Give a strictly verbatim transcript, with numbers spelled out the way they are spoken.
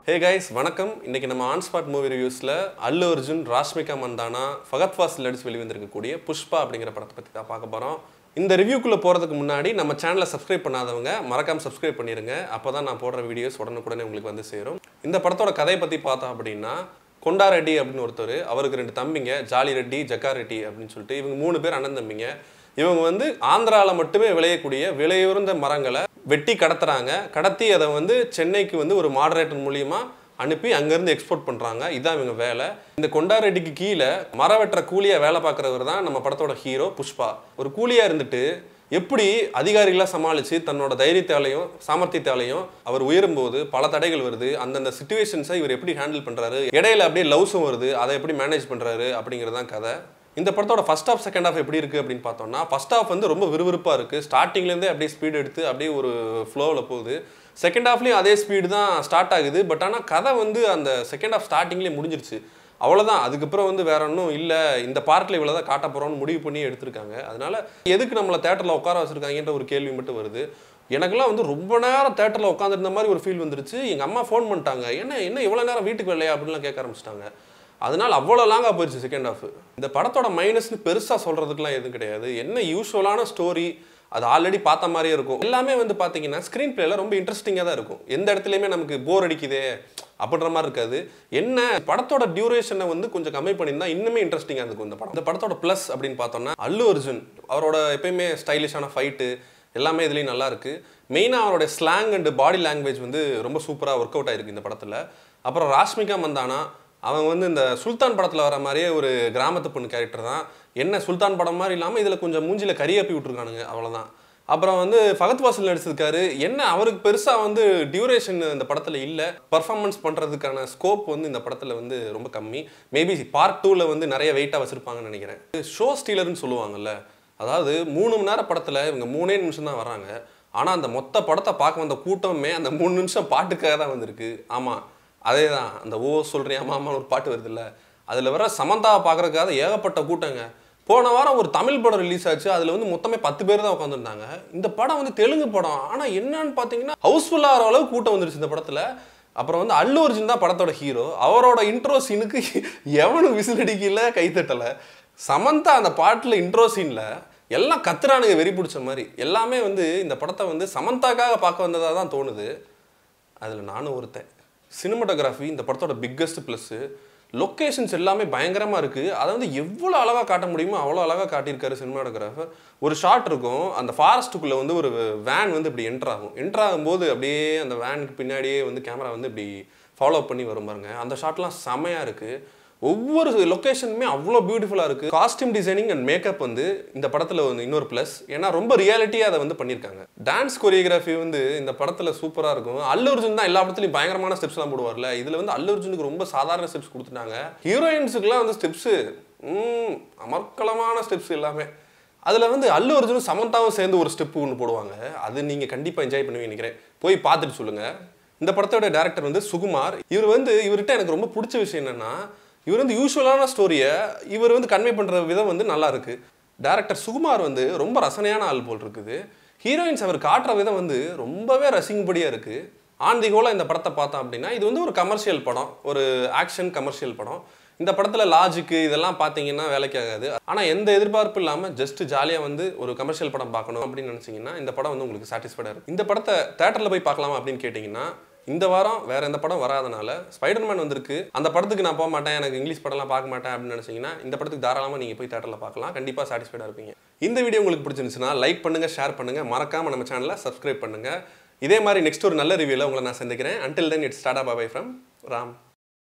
Hey guys, வணக்கம். இன்னைக்கு நம்ம onspot movie reviewsல Allu arjun, rashmika mandana, Fagad Fasil நடிச்சு வெளிவந்திருக்கக்கூடிய புஷ்பா அப்படிங்கிற படத்தை பத்தி தான் பார்க்க போறோம். இந்த ரிவ்யூக்குள்ள போறதுக்கு முன்னாடி நம்ம சேனலை சப்ஸ்கிரைப் பண்ணாதவங்க மறக்காம சப்ஸ்கிரைப் பண்ணிருங்க. அப்பதான் நான் போடுற வீடியோஸ் உடனுக்குடனே உங்களுக்கு வந்து சேரும். இந்த படத்தோட கதையை பத்தி பார்த்தோம் அப்படின்னா கொண்டா ரெட்டி அப்படின்னு ஒருத்தர், அவருக்கு ரெண்டு தம்பிங்க, ஜாலி ரெட்டி, ஜக்கா ரெட்டி அப்படின்னு சொல்லிட்டு இவங்க மூணு பேர் அண்ணன் தம்பிங்க. இவங்க வந்து ஆந்திரால மட்டுமே விளையக்கூடிய விலையுறந்த மரங்களை வெட்டி கடத்துறாங்க. கடத்தி அதை வந்து சென்னைக்கு வந்து ஒரு மாடரேட்டர் மூலியமா அனுப்பி அங்கேருந்து எக்ஸ்போர்ட் பண்ணுறாங்க. இதுதான் இவங்க வேலை. இந்த கொண்டா ரெட்டிக்கு கீழே மர வெட்டுற கூலியாக வேலை பார்க்குறவர் தான் நம்ம படத்தோட ஹீரோ புஷ்பா. ஒரு கூலியாக இருந்துட்டு எப்படி அதிகாரிகளாக சமாளித்து தன்னோட தைரியத்தாலையும் சாமர்த்தியத்தாலையும் அவர் உயரும்போது பல தடைகள் வருது. அந்தந்த சிச்சுவேஷன்ஸை இவர் எப்படி ஹேண்டில் பண்ணுறாரு, இடையில அப்படியே லவ்ஸும் வருது, அதை எப்படி மேனேஜ் பண்ணுறாரு அப்படிங்கிறது தான் கதை. இந்த படத்தோட ஃபர்ஸ்ட் ஹாஃப் செகண்ட் ஹாஃப் எப்படி இருக்குது அப்படின்னு பார்த்தோம்னா, ஃபர்ஸ்ட் ஹாஃப் வந்து ரொம்ப விறுவிறுப்பாக இருக்குது. ஸ்டார்டிங்லேருந்தே அப்படியே ஸ்பீட் எடுத்து அப்படியே ஒரு ஃப்ளோவில் போகுது. செகண்ட் ஹாஃப்லேயும் அதே ஸ்பீடு தான் ஸ்டார்ட் ஆகுது. பட் ஆனால் கதை வந்து அந்த செகண்ட் ஹாஃப் ஸ்டார்டிங்லேயே முடிஞ்சிருச்சு. அவ்வளோதான். அதுக்கப்புறம் வந்து வேற ஒன்றும் இல்லை, இந்த பார்ட்டில் இவ்வளோ தான் காட்ட போகிறோம்னு முடிவு பண்ணி எடுத்திருக்காங்க. அதனால எதுக்கு நம்மளை தேட்டரில் உட்கார வச்சுருக்காங்கன்ற ஒரு கேள்வி மட்டும் வருது. எனக்குலாம் வந்து ரொம்ப நேரம் தேட்டரில் உட்காந்துருந்த மாதிரி ஒரு ஃபீல் வந்துருச்சு. எங்கள் அம்மா ஃபோன் பண்ணிட்டாங்க, என்ன என்ன இவ்வளோ நேரம் வீட்டுக்கு வரலையா அப்படின்லாம் கேட்க ஆரம்பிச்சிட்டாங்க. அதனால் அவ்வளோ லாங்காக போயிடுச்சு செகண்ட் ஹாஃப். இந்த படத்தோட மைனஸ்னு பெருசாக சொல்கிறதுக்குலாம் எதுவும் கிடையாது. என்ன யூஸ்வலான ஸ்டோரி, அது ஆல்ரெடி பார்த்த மாதிரியே இருக்கும். எல்லாமே வந்து பார்த்தீங்கன்னா ஸ்க்ரீன் பிளேல ரொம்ப இன்ட்ரெஸ்டிங்காக தான் இருக்கும். எந்த இடத்துலையுமே நமக்கு போர் அடிக்குதே அப்படின்ற மாதிரி இருக்காது. என்ன படத்தோட டியூரேஷனை வந்து கொஞ்சம் கம்மி பண்ணியிருந்தா இன்னுமே இன்ட்ரெஸ்டிங்காக இருக்கும் இந்த படம். இந்த படத்தோட ப்ளஸ் அப்படின்னு பார்த்தோம்னா அல்லு அர்ஜுன் அவரோட எப்பயுமே ஸ்டைலிஷான ஃபைட்டு எல்லாமே இதுலேயும் நல்லா இருக்குது. மெயினாக அவரோட ஸ்லாங் அண்ட் பாடி லாங்குவேஜ் வந்து ரொம்ப சூப்பராக ஒர்க் அவுட் ஆகிருக்கு இந்த படத்தில். அப்புறம் ராஷ்மிகா மந்தானா அவங்க வந்து இந்த சுல்தான் படத்தில் வர மாதிரியே ஒரு கிராமத்து பொண்ணு கேரக்டர் தான். என்ன சுல்தான் படம் மாதிரி இல்லாமல் இதில் கொஞ்சம் மூஞ்சியில் கரியப்பி விட்டுருக்கானுங்க, அவ்வளோதான். அப்புறம் வந்து ஃபகத் ஃபாசில் நடிச்சிருக்காரு. என்ன அவருக்கு பெருசாக வந்து டியூரேஷன் இந்த படத்தில் இல்லை. பர்ஃபார்மன்ஸ் பண்ணுறதுக்கான ஸ்கோப் வந்து இந்த படத்தில் வந்து ரொம்ப கம்மி. மேபி பார்ட் டூவில் வந்து நிறைய வெயிட்டாக வச்சுருப்பாங்கன்னு நினைக்கிறேன். ஷோ ஸ்டீலர்னு சொல்லுவாங்கல்ல, அதாவது மூணு மணி நேரம் படத்தில் இவங்க மூணே நிமிஷம் தான் வராங்க. ஆனால் அந்த மொத்த படத்தை பார்க்க வந்த கூட்டமே அந்த மூணு நிமிஷம் பாட்டுக்காக தான் வந்திருக்கு. ஆமாம், அதே தான். அந்த ஓ சொல்கிறேன் அம்மா ஒரு பாட்டு வருது இல்லை, அதில் வர சமந்தாவை பார்க்குறதுக்காக ஏகப்பட்ட கூட்டங்க. போன வாரம் ஒரு தமிழ் படம் ரிலீஸ் ஆச்சு, அதில் வந்து மொத்தமே பத்து பேர் தான் உட்காந்துருந்தாங்க. இந்த படம் வந்து தெலுங்கு படம், ஆனால் என்னன்னு பார்த்தீங்கன்னா ஹவுஸ்ஃபுல்லாக ஆகிற அளவுக்கு கூட்டம் வந்துருச்சு இந்த படத்தில். அப்புறம் வந்து அல்லு அர்ஜுன் தான் படத்தோட ஹீரோ. அவரோட இன்ட்ரோ சீனுக்கு எவனும் விசில் அடிக்கல, கைத்தட்டலை. சமந்தா அந்த பாட்டில் இன்ட்ரோ சீனில் எல்லாம் கத்துறானுங்க வெறி பிடிச்ச மாதிரி. எல்லாமே வந்து இந்த படத்தை வந்து சமந்தாக்காக பார்க்க வந்ததாக தான் தோணுது. அதில் நானும் ஒருத்தன். சினிமாட்டோகிராஃபி இந்த படத்தோட பிக்கஸ்ட் ப்ளஸ்ஸு. லொக்கேஷன்ஸ் எல்லாமே பயங்கரமாக இருக்குது. அதை வந்து எவ்வளோ அழகாக காட்ட முடியுமோ அவ்வளோ அழகாக காட்டியிருக்காரு சினிமாட்டோகிராஃபர். ஒரு ஷாட் இருக்கும், அந்த ஃபாரஸ்ட்டுக்குள்ளே வந்து ஒரு வேன் வந்து இப்படி என்ட்ரு ஆகும். என்ட்ரு ஆகும்போது அப்படியே அந்த வேனுக்கு பின்னாடியே வந்து கேமரா வந்து இப்படி ஃபாலோ பண்ணி வரும் பாருங்க. அந்த ஷாட்லாம் செமையாக இருக்குது. ஒவ்வொரு லொக்கேஷனுமே அவ்வளோ பியூட்டிஃபுல்லாக இருக்குது. காஸ்டியூம் டிசைனிங் அண்ட் மேக்கப் வந்து இந்த படத்தில் வந்து இன்னொரு ப்ளஸ். ஏன்னா ரொம்ப ரியாலிட்டியாக அதை வந்து பண்ணியிருக்காங்க. டான்ஸ் கொரியோகிராஃபி வந்து இந்த படத்தில் சூப்பராக இருக்கும். அல்லு அர்ஜுன் தான் எல்லா படத்துலையும் பயங்கரமான ஸ்டெப்ஸ்லாம் போடுவார்ல, இதில் வந்து அல்லு அர்ஜுனுக்கு ரொம்ப சாதாரண ஸ்டெப்ஸ் கொடுத்துட்டாங்க. ஹீரோயின்ஸுக்குலாம் வந்து ஸ்டெப்ஸு அமர்க்கலமான ஸ்டெப்ஸ் எல்லாமே. அதில் வந்து அல்லு அர்ஜுனும் சமந்தாவும் சேர்ந்து ஒரு ஸ்டெப்பு ஒன்று போடுவாங்க. அது நீங்கள் கண்டிப்பாக என்ஜாய் பண்ணுவீங்க நினைக்கிறேன். போய் பார்த்துட்டு சொல்லுங்கள். இந்த படத்தோட டேரக்டர் வந்து சுகுமார். இவர் வந்து இவர்கிட்ட எனக்கு ரொம்ப பிடிச்ச விஷயம் என்னென்னா, இவர் வந்து யூஸ்வலான ஸ்டோரியை இவர் வந்து கன்வே பண்ணுற விதம் வந்து நல்லா இருக்குது. டேரக்டர் சுகுமார் வந்து ரொம்ப ரசனையான ஆள் போல் இருக்குது. ஹீரோயின்ஸ் அவர் காட்டுற விதம் வந்து ரொம்பவே ரசிக்கும்படியாக இருக்குது. ஆன் தி ஹோலாக இந்த படத்தை பார்த்தோம் அப்படின்னா இது வந்து ஒரு கமர்ஷியல் படம், ஒரு ஆக்ஷன் கமர்ஷியல் படம். இந்த படத்தில் லாஜிக்கு இதெல்லாம் பார்த்தீங்கன்னா வேலைக்கு ஆகாது. ஆனால் எந்த எதிர்பார்ப்பு இல்லாமல் ஜஸ்ட் ஜாலியாக வந்து ஒரு கமர்ஷியல் படம் பார்க்கணும் அப்படின்னு நினச்சிங்கன்னா இந்த படம் வந்து உங்களுக்கு சாட்டிஸ்ஃபைடாக இருக்கும். இந்த படத்தை தேட்டரில் போய் பார்க்கலாமா அப்படின்னு கேட்டிங்கன்னா, இந்த வாரம் வேற எந்த படம் வராதனால ஸ்பைடர்மேன் வந்திருக்கு. அந்த படத்துக்கு நான் போக மாட்டேன், எனக்கு இங்கிலீஷ் படம்லாம் பார்க்க மாட்டேன் அப்படின்னு நினைச்சீங்கன்னா இந்த படத்துக்கு தாராளமாக நீங்கள் போய் தேட்டரில் பார்க்கலாம். கண்டிப்பாக சாட்டிஸ்ஃபைடாக இருப்பீங்க. இந்த வீடியோ உங்களுக்கு பிடிச்சிருந்துச்சுன்னா லைக் பண்ணுங்க, ஷேர் பண்ணுங்க, மறக்காம நம்ம சேனலை சப்ஸ்கிரைப் பண்ணுங்க. இதே மாதிரி நெக்ஸ்ட் ஒரு நல்ல ரிவ்யூவில் உங்களை நான் சந்திக்கிறேன். Until then it's tata bye bye from Ram.